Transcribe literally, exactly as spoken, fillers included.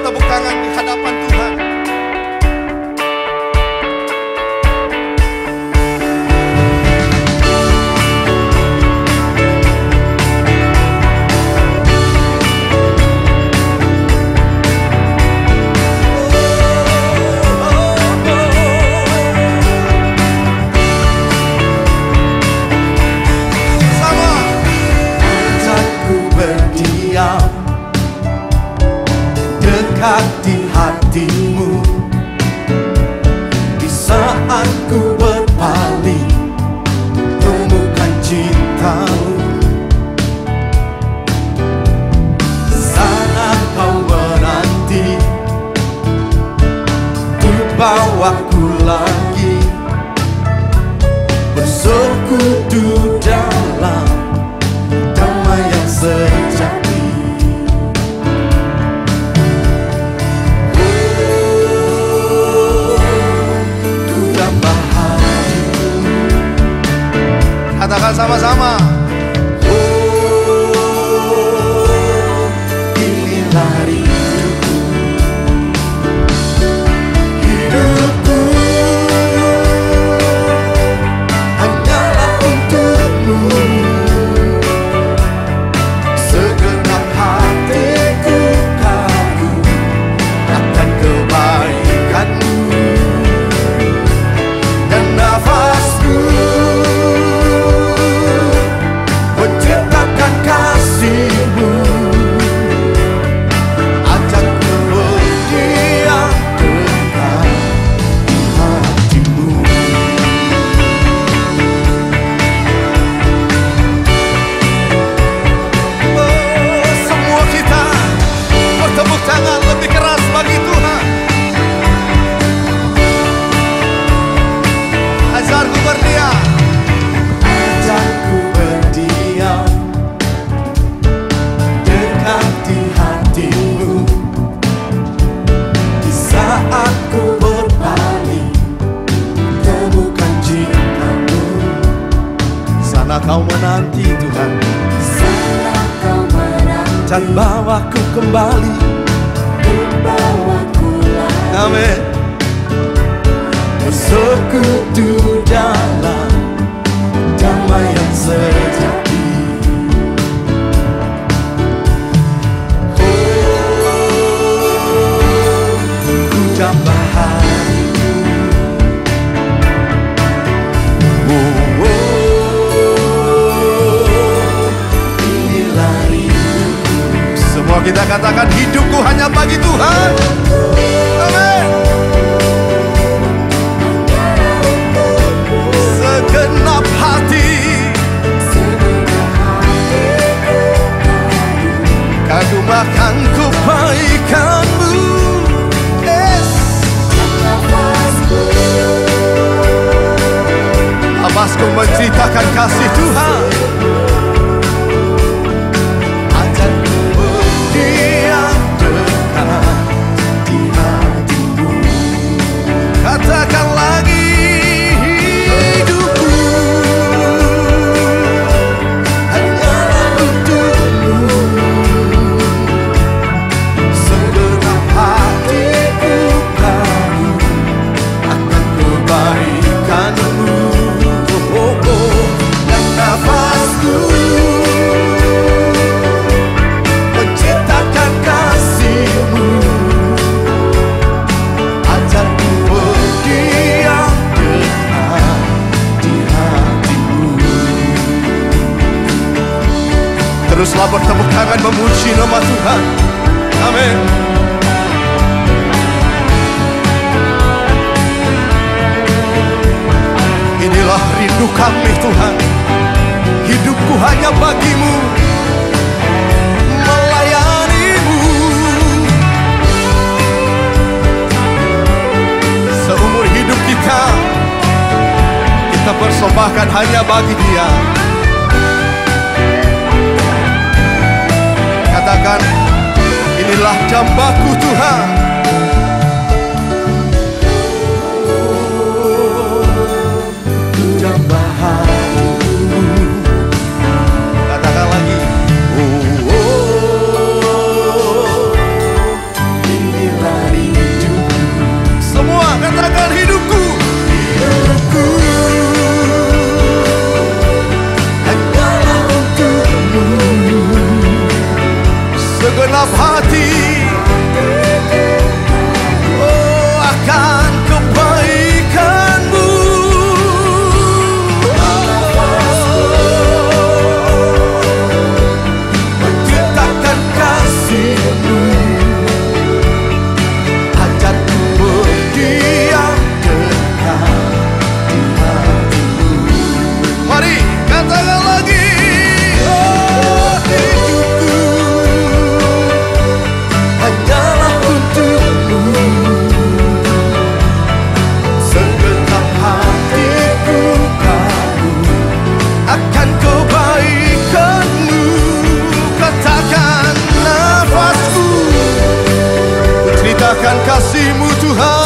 bertepuk tangan di hadapan Tuhan. Dekat di hatimu di saat ku berpaling, temukan cintamu. Sana kau menanti untuk bawaku lagi bersekutu dalam damai yang sejati. Katakan sama-sama. Oh, inilah hidupku, hidupku hanyalah untukmu. Segenap hatiku kagum akan kebaikanmu, dan nafasku menciptakan kasihmu. Ajak ku berdiam dekat di hatimu. Oh, semua kita bertepuk tangan lebih keras bagi Tuhan. Ajarku berdiam. Ajarku berdiam dekat di hatimu di saat ku berpaling, temukan cintamu. Sana kau menanti Tuhan, Sana kau menanti, dan bawaku kembali. bawaku lagi Amin. bersekutu dalam damai yang sejati. Oh, ku jambah hatimu. Oh, oh, inilah hidupku. Semua kita katakan hidupku hanya bagi Tuhan. Amin. Segenap hati kagum akan kebaikanmu. Yes. Nafasku menceritakan kasih Tuhan. Ajak ku berdiam dekat di hatimu. Katakan lagi, hidupku Hanyalah untukmu. Segenap hatiku kagum akan kebaikanmu. Oh, oh, dan nafasku menciptakan kasihmu. Ajarku berdiam dekat di hatimu. teruslah bertepuk tangan memuji nama Tuhan. Amin. Inilah rindu kami Tuhan, hidupku hanya bagimu, melayanimu. Seumur hidup kita, kita persembahkan hanya bagi Dia. Katakan, inilah jambaku Tuhan. Jambah hatimu. Katakan lagi, Oh, oh, ini segenap hati, oh akan kebaikan-Mu. Menciptakan kasih-Mu, ajarku berdiam dekat di hati-Mu. Mari katakan lagi. Oh hidupku hanyalah untuk-Mu, segenap hatiku kagum akan kebaikan-Mu. Katakan nafasku, ceritakan kasih-Mu Tuhan.